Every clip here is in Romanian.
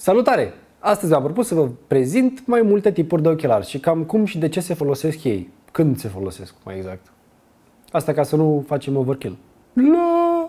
Salutare! Astăzi am propus să vă prezint mai multe tipuri de ochelari și cam cum și de ce se folosesc ei. Când se folosesc, mai exact. Asta ca să nu facem overkill. La!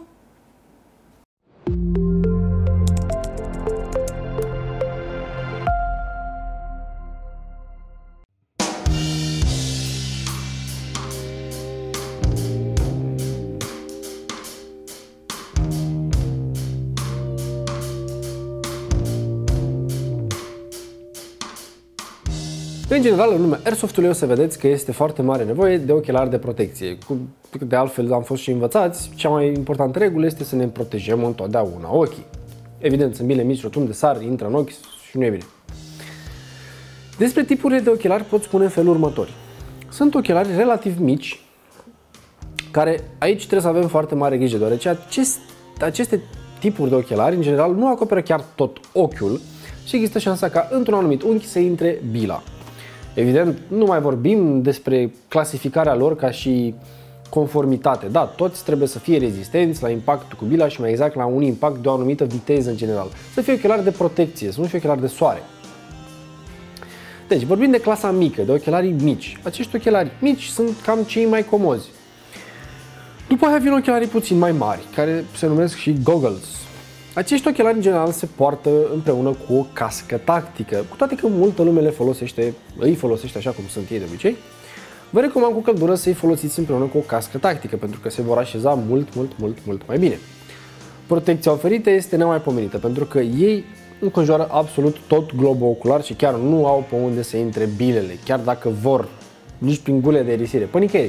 În general, în lumea airsoft-ului o să vedeți că este foarte mare nevoie de ochelari de protecție. De altfel am fost și învățați, cea mai importantă regulă este să ne protejăm întotdeauna ochii. Evident, sunt bile mici, rotunde, sar, intră în ochi și nu e bine. Despre tipurile de ochelari pot spune în felul următor. Sunt ochelari relativ mici, care aici trebuie să avem foarte mare grijă, deoarece aceste tipuri de ochelari, în general, nu acoperă chiar tot ochiul și există șansa ca într-un anumit unghi să intre bila. Evident, nu mai vorbim despre clasificarea lor ca și conformitate. Da, toți trebuie să fie rezistenți la impactul cu bila și mai exact la un impact de o anumită viteză în general. Să fie ochelari de protecție, să nu fie ochelari de soare. Deci, vorbim de clasa mică, de ochelarii mici. Acești ochelari mici sunt cam cei mai comozi. După aia vin ochelarii puțin mai mari, care se numesc și goggles. Acești ochelari în general se poartă împreună cu o cască tactică, cu toate că multă lume îi folosește așa cum sunt ei de obicei. Vă recomand cu căldură să-i folosiți împreună cu o cască tactică, pentru că se vor așeza mult mai bine. Protecția oferită este nemaipomenită, pentru că ei înconjoară absolut tot globul ocular și chiar nu au pe unde să intre bilele, chiar dacă vor, nici prin gule de erisire, pe nicăieri.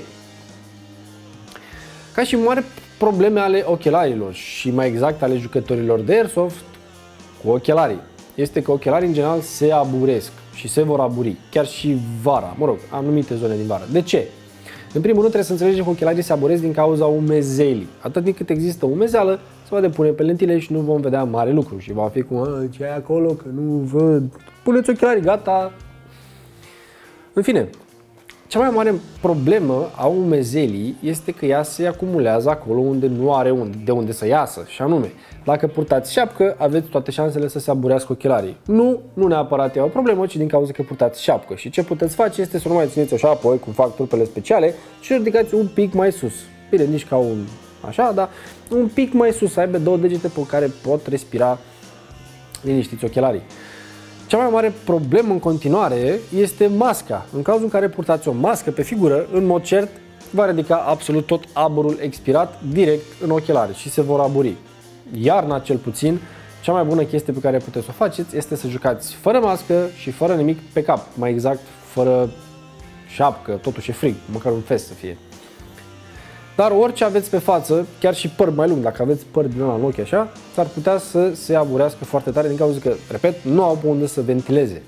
Ca și mare probleme ale ochelarilor și mai exact ale jucătorilor de airsoft cu ochelarii este că ochelarii în general se aburesc și se vor aburi, chiar și vara, mă rog, anumite zone din vară. De ce? În primul rând trebuie să înțelegem că ochelarii se aburesc din cauza umezelii. Atât timp cât există umezeală, se va depune pe lentile și nu vom vedea mare lucru și va fi cum, ce ai acolo, că nu văd, puneți ochelarii, gata. În fine, cea mai mare problemă a umezelii este că ea se acumulează acolo unde nu are de unde să iasă, și anume, dacă purtați șapcă, aveți toate șansele să se aburească ochelarii. Nu neapărat e o problemă, ci din cauza că purtați șapcă. Și ce puteți face este să nu mai țineți așa, apoi cum fac trupele speciale și ridicați un pic mai sus. Bine, nici ca un așa, dar un pic mai sus, să aibă două degete pe care pot respira liniștiți ochelarii. Cea mai mare problemă în continuare este masca. În cazul în care purtați o mască pe figură, în mod cert, va ridica absolut tot aburul expirat direct în ochelari și se vor aburi. Iarna, cel puțin, cea mai bună chestie pe care puteți să o faceți este să jucați fără mască și fără nimic pe cap. Mai exact, fără șapcă, totuși e frig, măcar un fest să fie. Dar orice aveți pe față, chiar și păr mai lung, dacă aveți păr din ăla în ochi așa, s-ar putea să se aburească foarte tare din cauza că, repet, nu au pe unde să ventileze.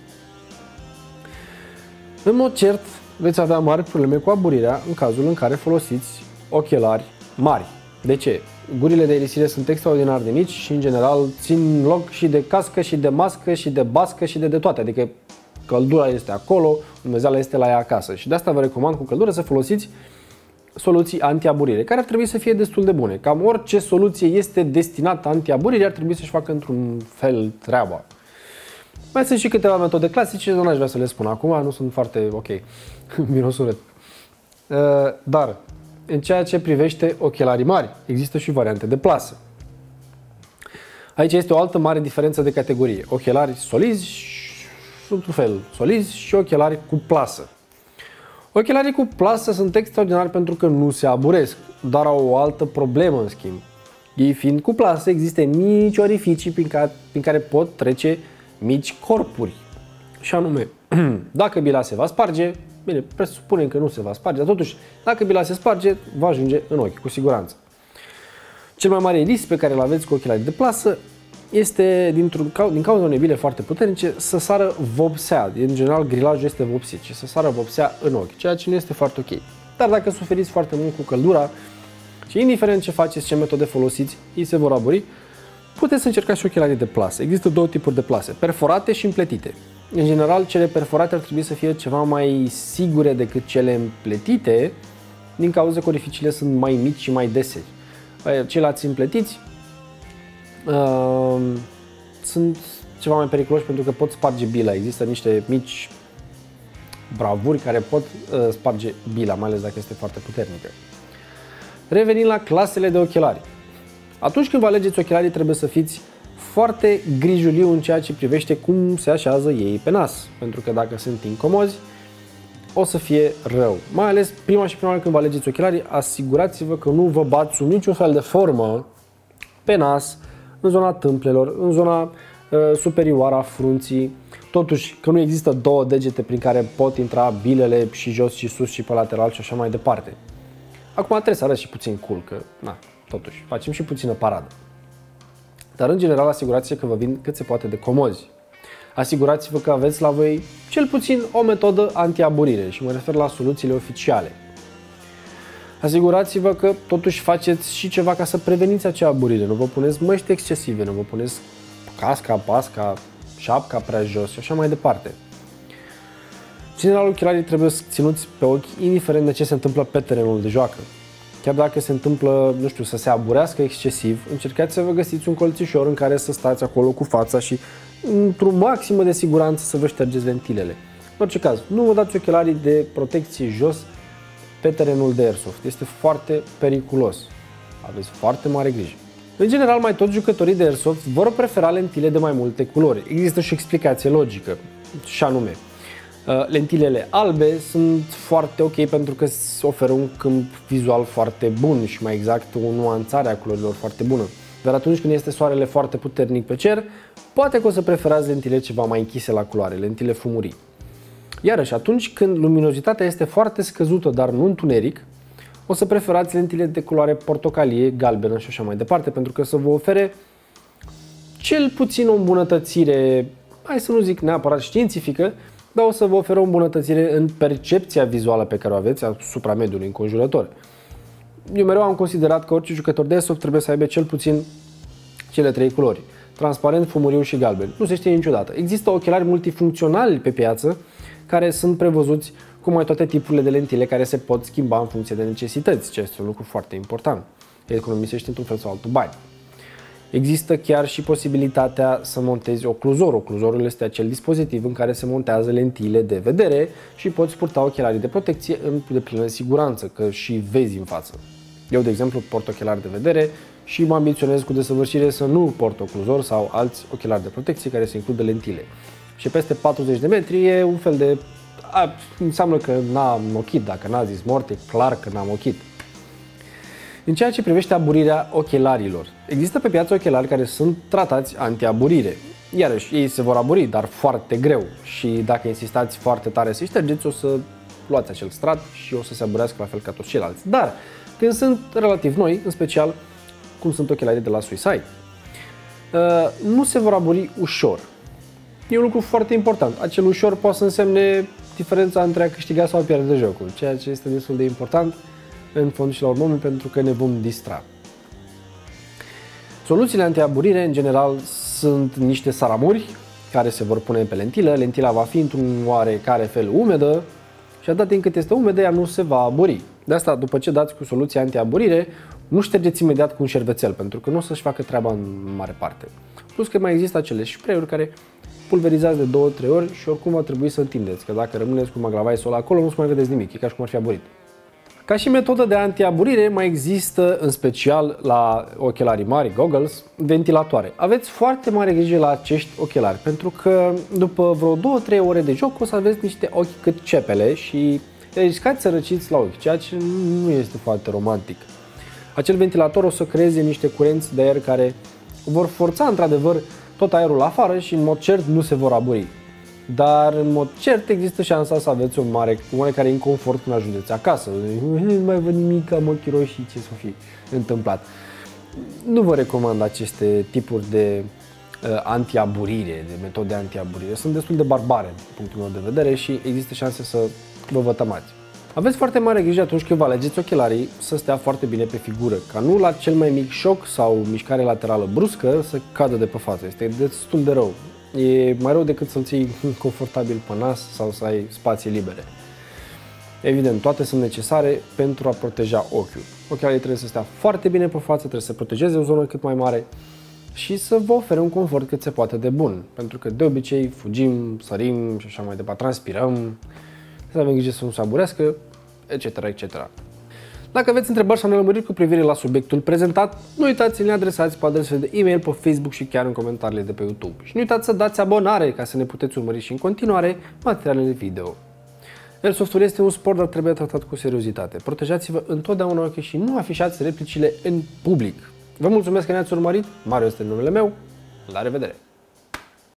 În mod cert, veți avea mari probleme cu aburirea în cazul în care folosiți ochelari mari. De ce? Gurile de erisire sunt extraordinar de mici și, în general, țin loc și de cască, și de mască, și de bască, și de toate. Adică căldura este acolo, umezeala este la ea acasă. Și de asta vă recomand cu căldură să folosiți soluții anti-aburire, care ar trebui să fie destul de bune. Cam orice soluție este destinată anti-aburire ar trebui să-și facă într-un fel treaba. Mai sunt și câteva metode clasice, nu aș vrea să le spun acum, nu sunt foarte ok, miros urât. Dar, în ceea ce privește ochelarii mari, există și variante de plasă. Aici este o altă mare diferență de categorie. Ochelari solizi, într-un fel solizi și ochelari cu plasă. Ochelarii cu plasă sunt extraordinari pentru că nu se aburesc, dar au o altă problemă în schimb. Ei fiind cu plasă, există mici orificii prin care pot trece mici corpuri. Și anume, dacă bila se va sparge, bine, presupunem că nu se va sparge, dar totuși, dacă bila se sparge, va ajunge în ochi, cu siguranță. Cel mai mare risc pe care îl aveți cu ochelarii de plasă este, din cauza unei bile foarte puternice, să sară vopsea. În general, grilajul este vopsit și să sară vopsea în ochi, ceea ce nu este foarte ok. Dar dacă suferiți foarte mult cu căldura și indiferent ce faceți, ce metode folosiți, ei se vor aburi, puteți să încercați și ochelarii de plasă. Există două tipuri de plase, perforate și împletite. În general, cele perforate ar trebui să fie ceva mai sigure decât cele împletite, din cauza că orificiile sunt mai mici și mai dese. Ceilalți împletiți sunt ceva mai periculoși pentru că pot sparge bila. Există niște mici bravuri care pot sparge bila, mai ales dacă este foarte puternică. Revenind la clasele de ochelari. Atunci când vă alegeți ochelarii, trebuie să fiți foarte grijuliu în ceea ce privește cum se așează ei pe nas, pentru că dacă sunt incomozi, o să fie rău. Mai ales prima oară când vă alegeți ochelarii, asigurați-vă că nu vă bați sub niciun fel de formă pe nas, în zona tâmplelor, în zona superioară a frunții, totuși că nu există două degete prin care pot intra bilele și jos și sus și pe lateral și așa mai departe. Acum trebuie să arăți și puțin cool, că totuși facem și puțină paradă. Dar în general asigurați-vă că vă vin cât se poate de comozi. Asigurați-vă că aveți la voi cel puțin o metodă anti-aburire și mă refer la soluțiile oficiale. Asigurați-vă că totuși faceți și ceva ca să preveniți acea aburire. Nu vă puneți măști excesive, nu vă puneți casca, pasca, șapca prea jos și așa mai departe. În general, ochelarii trebuie ținuți pe ochi indiferent de ce se întâmplă pe terenul de joacă. Chiar dacă se întâmplă, nu știu, să se aburească excesiv, încercați să vă găsiți un colțișor în care să stați acolo cu fața și într-o maximă de siguranță să vă ștergeți lentilele. În orice caz, nu vă dați ochelarii de protecție jos pe terenul de airsoft. Este foarte periculos. Aveți foarte mare grijă. În general, mai toți jucătorii de airsoft vor prefera lentile de mai multe culori. Există și o explicație logică, și anume, lentilele albe sunt foarte ok pentru că oferă un câmp vizual foarte bun și mai exact o nuanțare a culorilor foarte bună. Dar atunci când este soarele foarte puternic pe cer, poate că o să preferați lentile ceva mai închise la culoare, lentile fumurii. Iarăși, atunci când luminozitatea este foarte scăzută, dar nu întuneric, o să preferați lentile de culoare portocalie, galbenă și așa mai departe, pentru că să vă ofere cel puțin o îmbunătățire, hai să nu zic neapărat științifică, dar o să vă oferă o îmbunătățire în percepția vizuală pe care o aveți asupra mediului înconjurător. Eu mereu am considerat că orice jucător de airsoft trebuie să aibă cel puțin cele trei culori: transparent, fumuriu și galben. Nu se știe niciodată. Există ochelari multifuncționali pe piață care sunt prevăzuți cu mai toate tipurile de lentile care se pot schimba în funcție de necesități, ceea ce este un lucru foarte important. Economisești într-un fel sau altul bani. Există chiar și posibilitatea să montezi ocluzor. Ocluzorul este acel dispozitiv în care se montează lentile de vedere și poți purta ochelarii de protecție în deplină siguranță, că și vezi în față. Eu, de exemplu, port ochelari de vedere și mă ambiționez cu desăvârșire să nu port ocluzor sau alți ochelari de protecție care să includă lentile. Și peste 40 de metri e un fel de... înseamnă că n-am ochit. Dacă n-a zis mort, e clar că n-am ochit. În ceea ce privește aburirea ochelarilor, există pe piață ochelari care sunt tratați anti-aburire. Iarăși, ei se vor aburi, dar foarte greu. Și dacă insistați foarte tare să-i ștergeți, o să luați acel strat și o să se aburească la fel ca toți ceilalți. Dar, când sunt relativ noi, în special cum sunt ochelarii de la Suicide, nu se vor aburi ușor. E un lucru foarte important. Acel ușor poate să însemne diferența între a câștiga sau a pierde jocul, ceea ce este destul de important în fond și la urmă, pentru că ne vom distra. Soluțiile antiaburire, în general, sunt niște saramuri care se vor pune pe lentilă. Lentila va fi într-un oarecare fel umedă și atât timp cât este umedă, ea nu se va aburi. De asta, după ce dați cu soluția antiaburire, nu ștergeți imediat cu un șervețel, pentru că nu o să-și facă treaba în mare parte. Plus că mai există acele spray-uri care pulverizați de 2-3 ori și oricum va trebui să întindeți, că dacă rămâneți cu maglavaisul acolo, nu-ți mai vedeți nimic, e ca și cum ar fi aburit. Ca și metodă de antiaburire, mai există, în special la ochelarii mari, goggles, ventilatoare. Aveți foarte mare grijă la acești ochelari, pentru că după vreo 2-3 ore de joc o să aveți niște ochi cât cepele și riscați să răciți la ochi, ceea ce nu este foarte romantic. Acel ventilator o să creeze niște curenți de aer care vor forța într-adevăr tot aerul afară și în mod cert nu se vor aburi. Dar în mod cert există șansa să aveți un oarecare inconfort când ajungeți acasă. Nu mai văd nimic, am ochii roșii, ce s-o fi întâmplat. Nu vă recomand aceste tipuri de antiaburire, de metode antiaburire. Sunt destul de barbare din punctul meu de vedere și există șanse să vă vătămați. Aveți foarte mare grijă atunci când vă alegeți ochelarii să stea foarte bine pe figură, ca nu la cel mai mic șoc sau mișcare laterală bruscă să cadă de pe față. Este destul de rău. E mai rău decât să-l ții confortabil pe nas sau să ai spații libere. Evident, toate sunt necesare pentru a proteja ochiul. Ochelarii trebuie să stea foarte bine pe față, trebuie să protejeze o zonă cât mai mare și să vă ofere un confort cât se poate de bun. Pentru că de obicei fugim, sărim și așa mai departe, transpirăm, să avem grijă să nu se aburească, etc. etc. Dacă aveți întrebări sau nelămuriri cu privire la subiectul prezentat, nu uitați să ne adresați pe adresele de e-mail, pe Facebook și chiar în comentariile de pe YouTube. Și nu uitați să dați abonare ca să ne puteți urmări și în continuare materialele video. Airsoft-ul este un sport, dar trebuie tratat cu seriozitate. Protejați-vă întotdeauna ochii și nu afișați replicile în public. Vă mulțumesc că ne-ați urmărit, Mario este numele meu, la revedere!